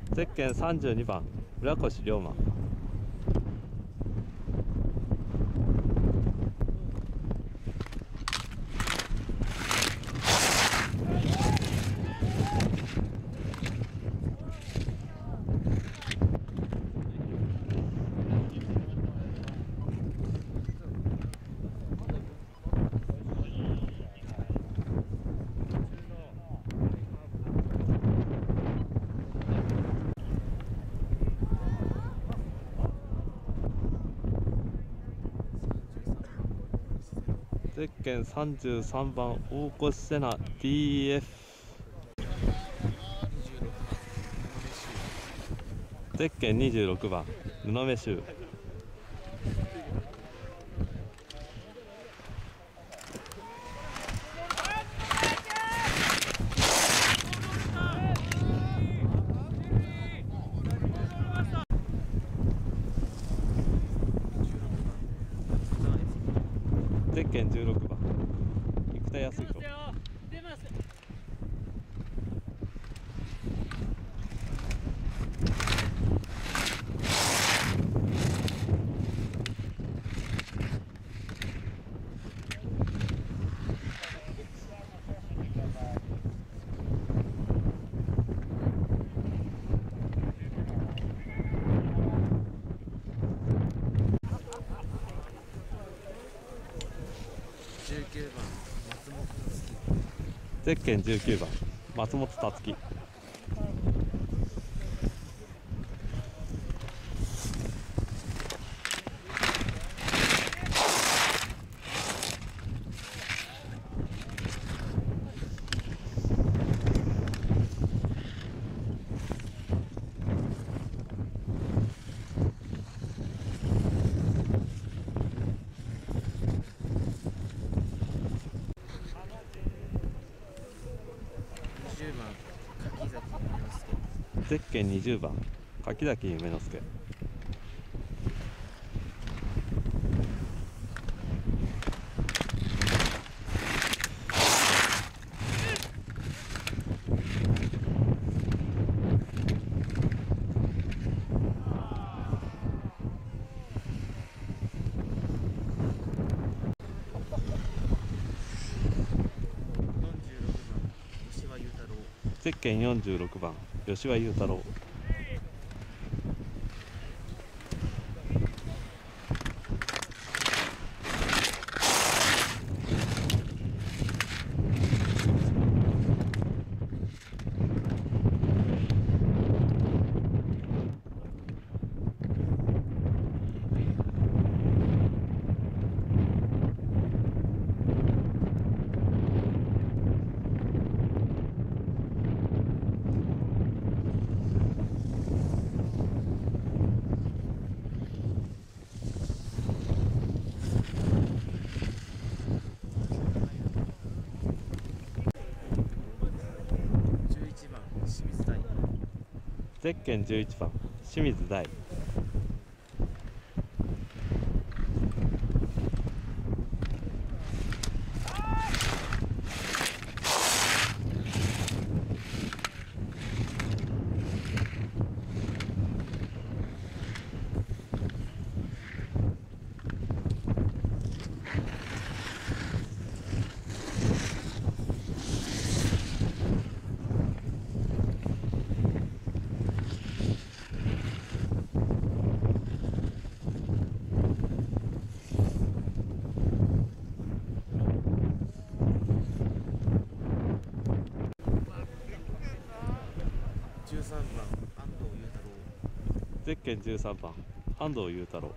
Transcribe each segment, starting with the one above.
ゼッケン32番村越龍馬。ゼッケン33番大越瀬名 DF。 ゼッケン26番布目衆。ゼッケン16番生田康弘。 19番松本達樹。 ゼッケン19番松本達樹。 20番柿崎夢之介。 ゼッケン20番柿崎夢之介。ゼッケン46番吉羽裕太郎。ゼッケン11番清水大。 13番安藤裕太郎。 ゼッケン13番安藤裕太郎。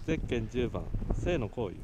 ゼッケン10番性の行為。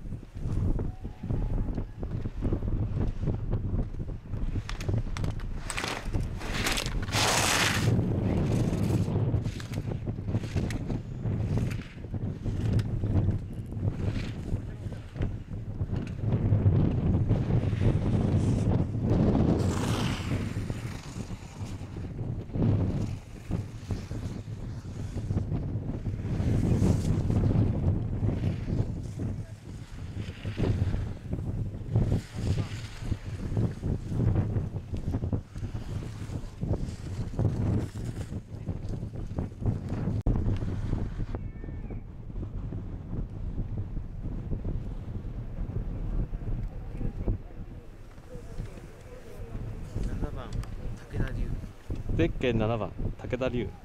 7番武田龍。 ゼッケン7番武田龍。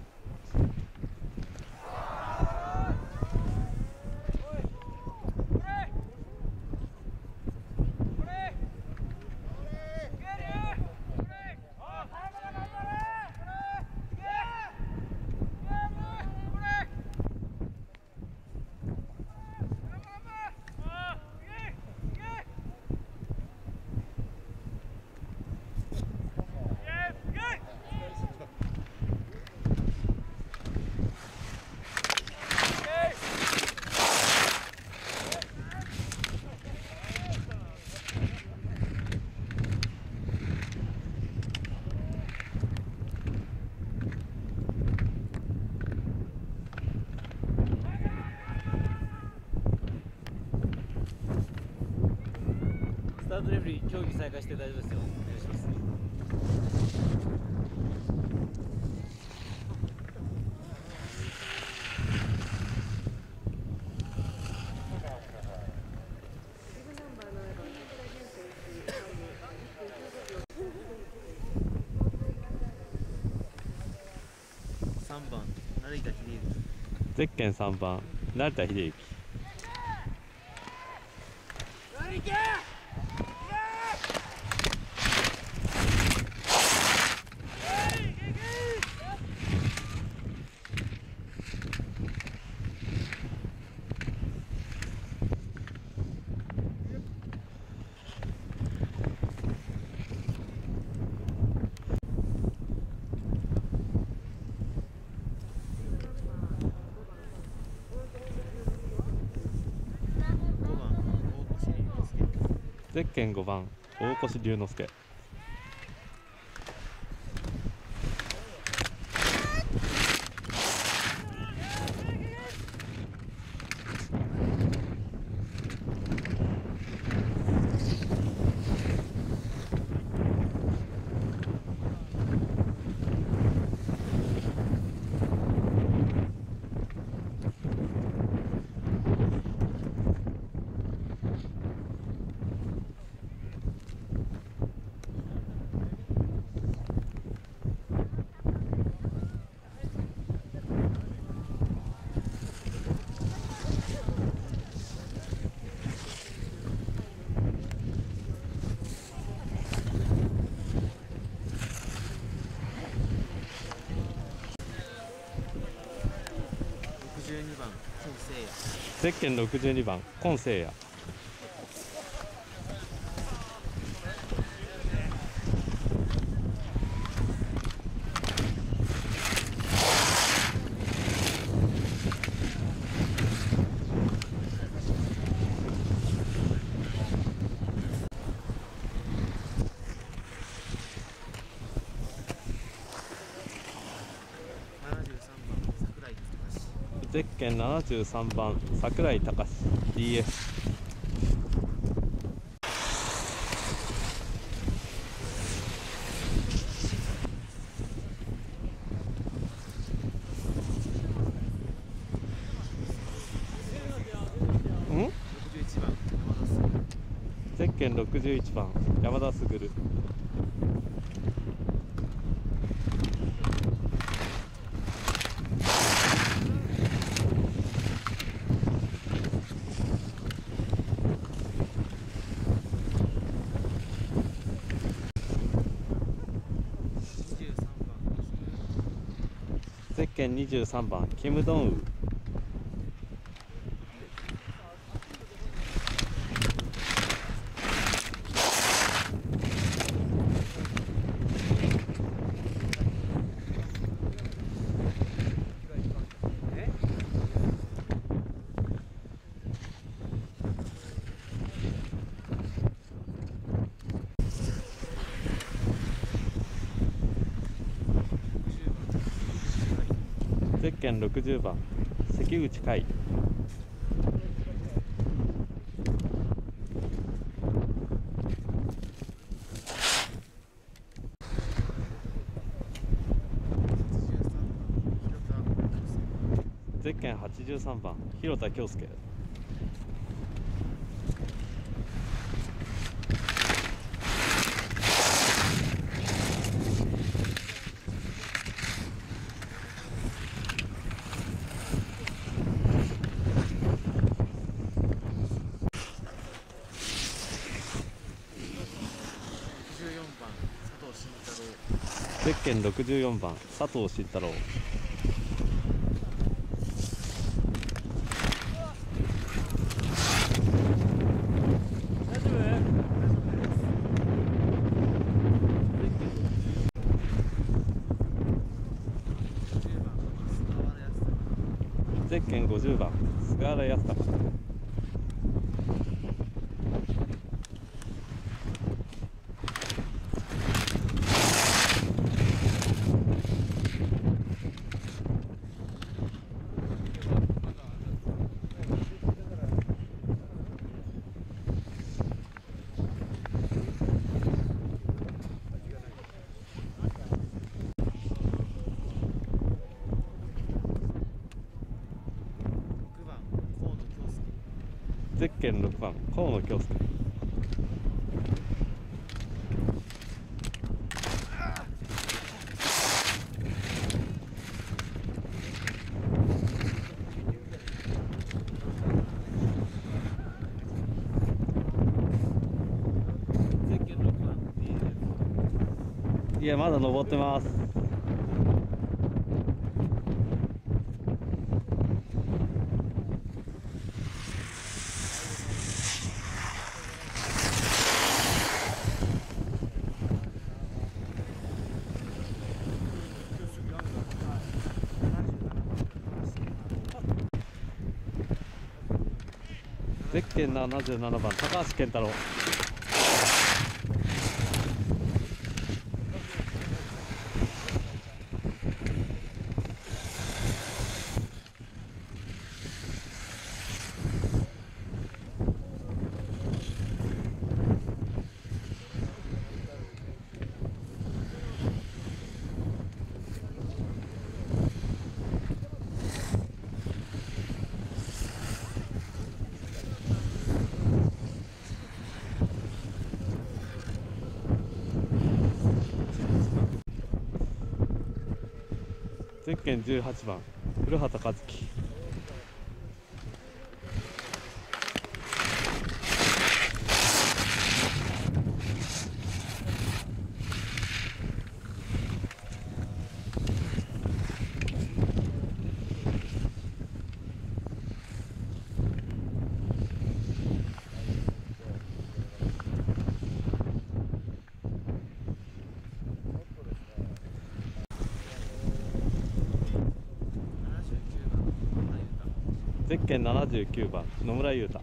スタートレフェリー競技再開して大丈夫ですよ。お願いします。 3番成田秀之。 ゼッケン3番成田秀之。ゼッケン5番大越龍之介。 62番金聖也。 ゼッケン62番今聖也。ゼッケン73番櫻井隆 DF。 61番山田卓。 ゼッケン61番山田卓。ゼッケン23番キム・ドンウ。 ゼッケン60番関口海。ゼッケン83番広田恭介。ゼッケン64番佐藤慎太郎。ゼッケン50番菅原康隆。ゼッケン6番河野恭介。 ゼッケン6番いやまだ登ってます。ゼッケン77番高橋健太郎。ゼッケン18番古畑和樹。ゼッケン79番野村優太。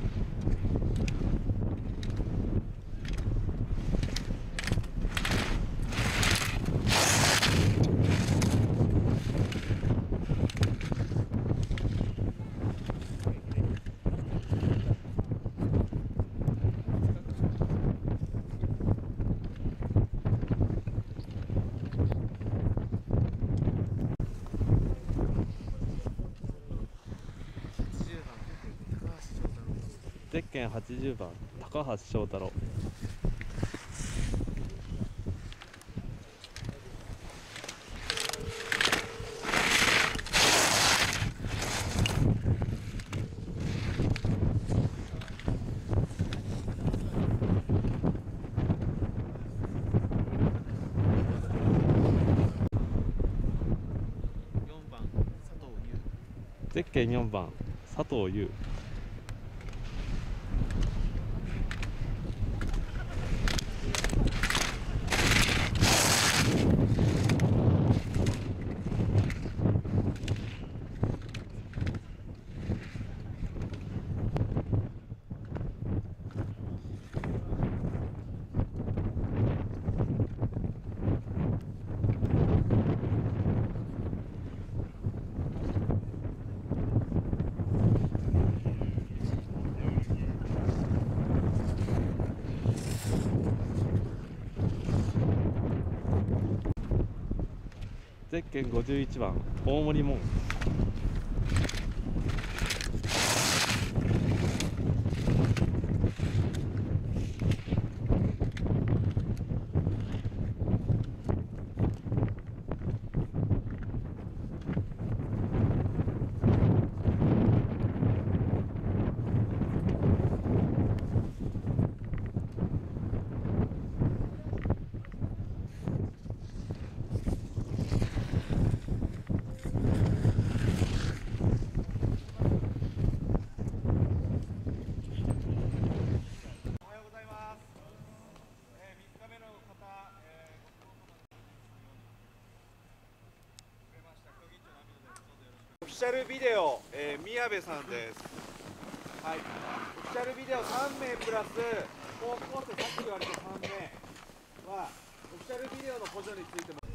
ゼッケン80番高橋翔太郎。ゼッケン4番佐藤優。 ゼッケン51番大森門。 オフィシャルビデオ、宮部さんです。はい。オフィシャルビデオ3名プラス、高校生さっき言われた3名は、オフィシャルビデオの補助についても。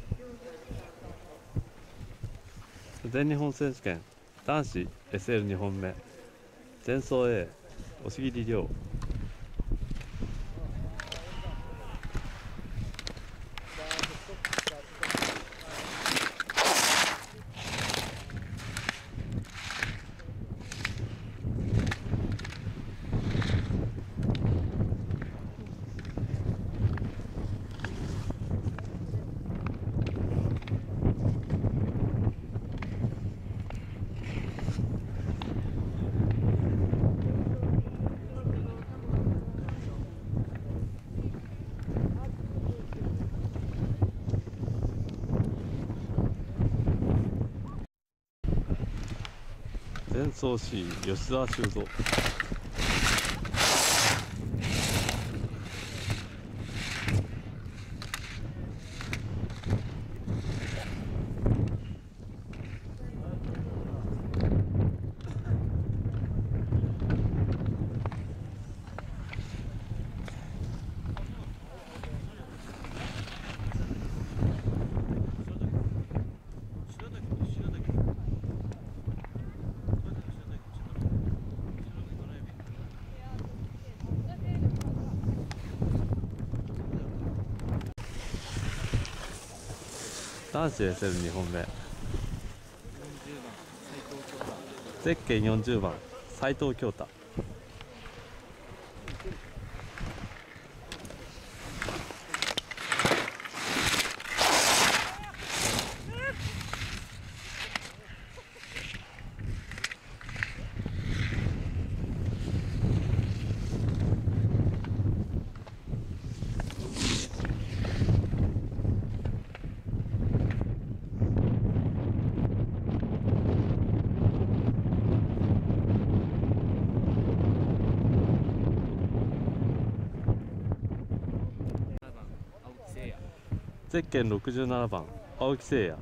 全日本選手権男子 SL2 本目、前走 A 押切亮。前走 C 吉澤修造。男子 SL2 本目、ゼッケン40番斉藤京太。ゼッケン67番青木誠也。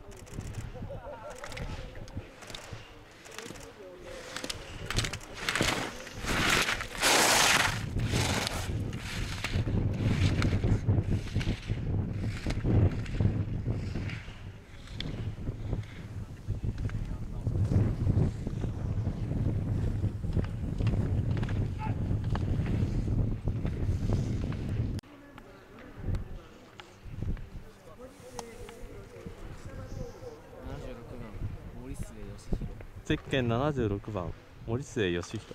ゼッケン76番森末義弘。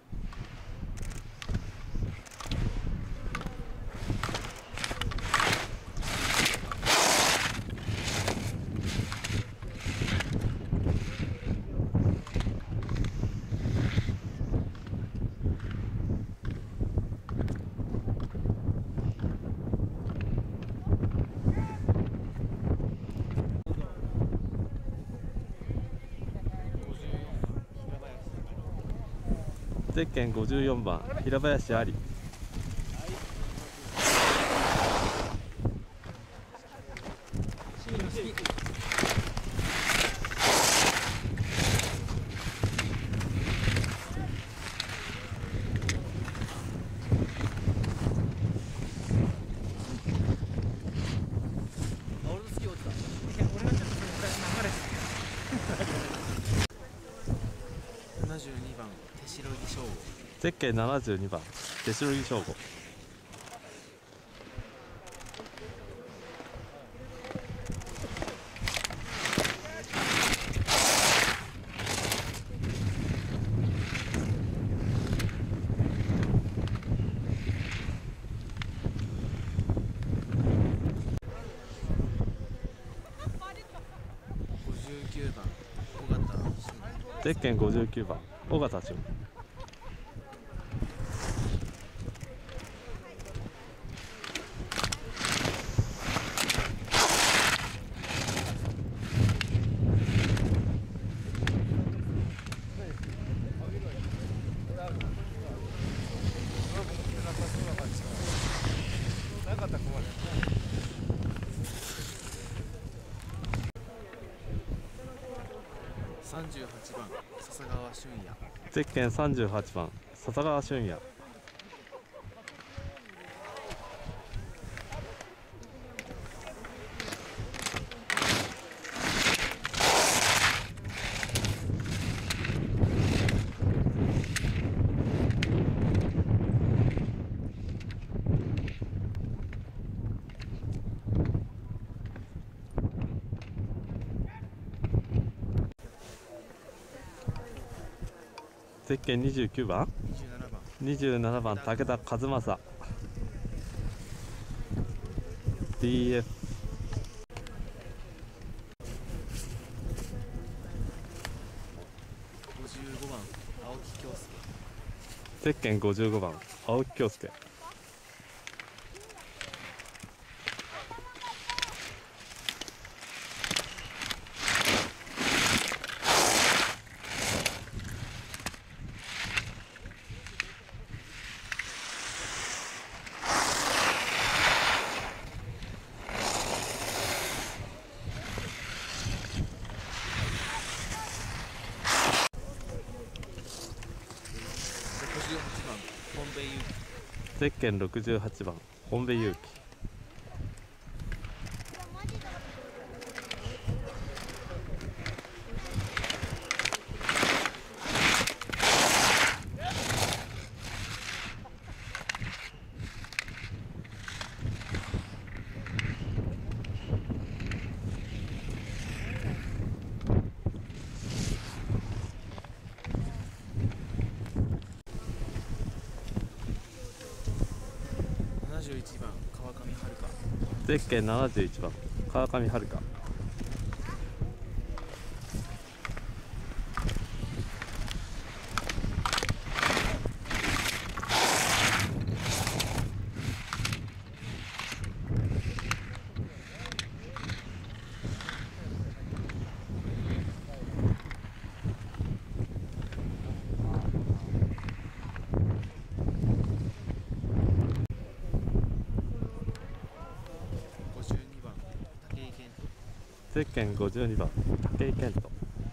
ゼッケン54番平林あり。 72番手代木翔吾。 ゼッケン72番手代木翔吾。 59番尾形俊ゼッケン59番尾形俊。 38番笹川俊也。 ゼッケン38番笹川俊也。ゼッケン29番27番武田和正 DF。 55番青木京介。 ゼッケン55番青木京介。ゼッケン68番本部勇気。 71番川上遥。 ゼッケン71番川上遥。ゼッケン52番武井健人。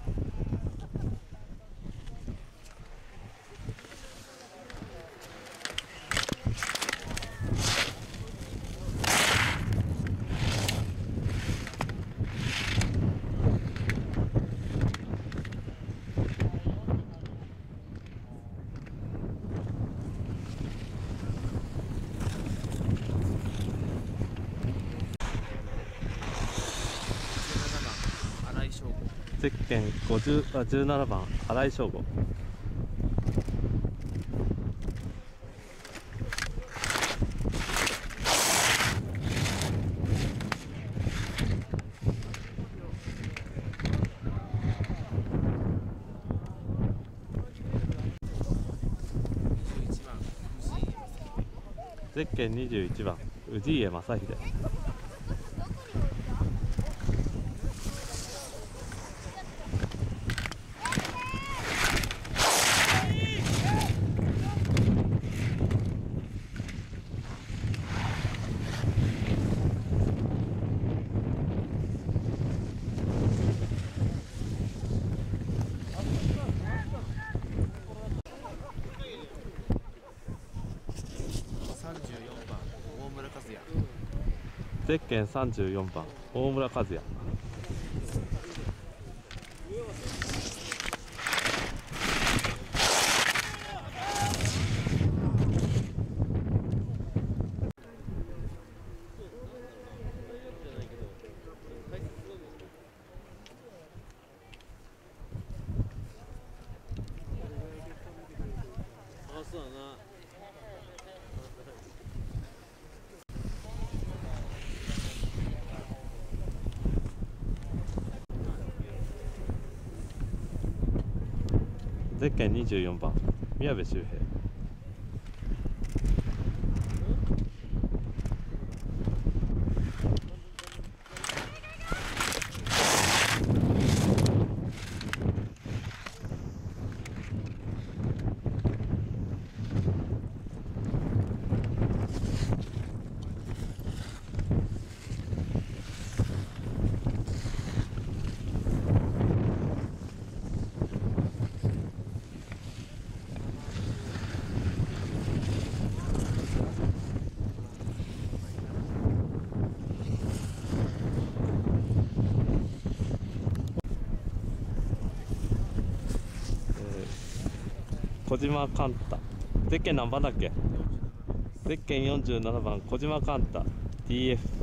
ゼッケン17番新井翔吾。ゼッケン21番氏家正秀。ゼッケン34番大村和也。 そうだな。 ゼッケン24番宮部周平。小島寛太。ゼッケン何番だっけ？ゼッケン47番小島寛太 TF